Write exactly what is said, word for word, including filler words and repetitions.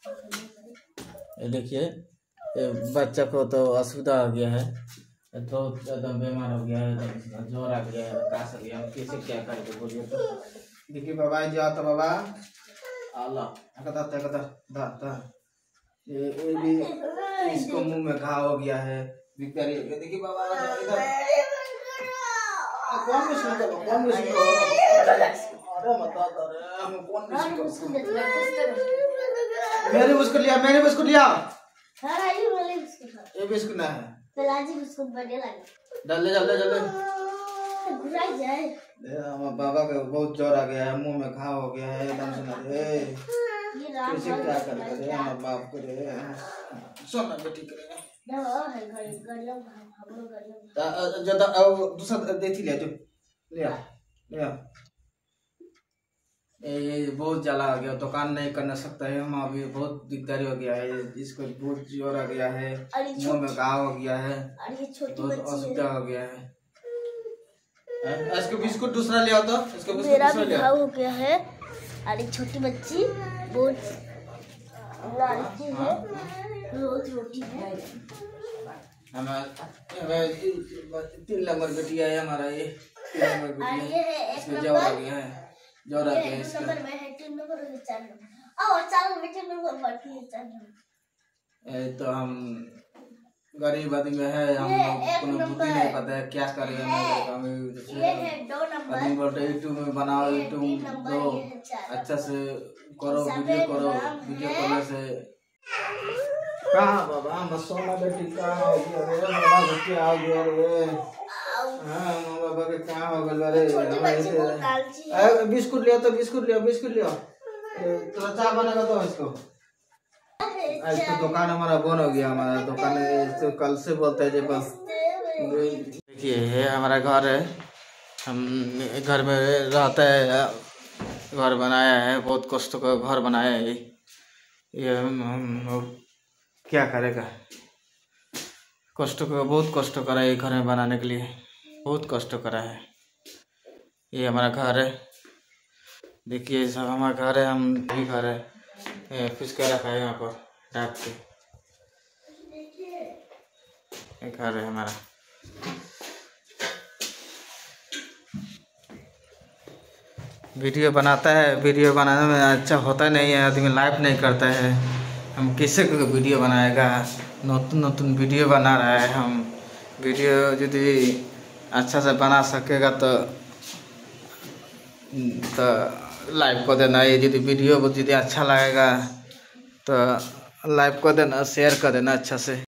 ये देखिए, बच्चा को तो असुविधा हो गया है, तो एकदम बीमार हो गया है, एकदम जोर आ गया है, काश गया है, कैसे क्या करेंगे बोलिए तो। देखिए बाबा जी आओ तो बाबा अल्लाह कदा कदा दाता ये ये भी इसको मुंह में घाव हो गया है बिचारी। देखिए बाबा इधर कौन मुश्किल का कौन मुश्किल का अरे मत अरे हम कौन मुश्किल मैंने बिस्कुट लिया मैंने बिस्कुट लिया ये बिस्कुट ना है पलाजी बिस्कुट बड़े लगे डाल ले डाल ले डाल ले घुरा जाए। हम बाबा के बहुत जोर आ गया है, मुंह में घाव हो गया है एकदम से ना रे कैसे क्या कर करे हम बाप करे सोना बेटी करे ज्यादा दूसरा देती ले जो ले आ ले आ। ये बहुत जला आ गया, दुकान नहीं करना सकता है, हम अभी बहुत दिकदारी हो गया है, इसको बहुत जोर आ गया है, मुंह में घाव हो गया है, बहुत असुविधा हो गया है। इसको बिस्कुट दूसरा ले आओ तो इसको बिस्कुट मेरा दूसरा ले आओ हो गया है। अरे छोटी बच्ची बहुत लालची है, रोज रोटी है। हमारा तीन नंबर बेटिया है हमारा, ये तीन नंबर बेटिया है, इसमें जोर आ गया है जोर आ गया है इसका। नंबर में है तीन नंबर और चार नंबर और चार नंबर तीन नंबर बाकी है चार नंबर। तो हम गरीब आदमी है, हम कोनो बुद्धि नहीं पता है क्या करेंगे। आदमी बोलते यूट्यूब में बनाओ, यूट्यूब दो अच्छा से करो, वीडियो करो, वीडियो करने से कहाँ बाबा मसोना बेटी कहाँ हो गया रे बाबा बेटी आ गया रे। हाँ बाबा के कहाँ हो गया रे। बिस्कुट लिया तो बिस्कुट लिया बिस्कुट लिया तो चाय बनेगा तो इसको आज तो दुकान हमारा बंद हो गया, हमारा दुकान तो कल से बोलते हैं बस। देखिए ये हमारा घर है, हम घर में रहते हैं, घर बनाया है, बहुत कष्ट का घर बनाया है ये। हम, हम क्या करेगा, कष्ट का बहुत कष्ट करा है घर में बनाने के लिए, बहुत कष्ट करा है। ये हमारा घर है, देखिए सब हमारा घर है, हम भी घर है, फिश का रखा है यहाँ पर ढाक के, घर है हमारा। वीडियो बनाता है, वीडियो बनाने में अच्छा होता नहीं है, आदमी लाइव नहीं करता है, हम किसे को वीडियो बनाएगा, नतून नतून वीडियो बना रहा है। हम वीडियो यदि अच्छा से बना सकेगा तो तो लाइव को देना, ये यदि वीडियो यदि अच्छा लगेगा तो लाइव को देना, शेयर कर देना अच्छा से।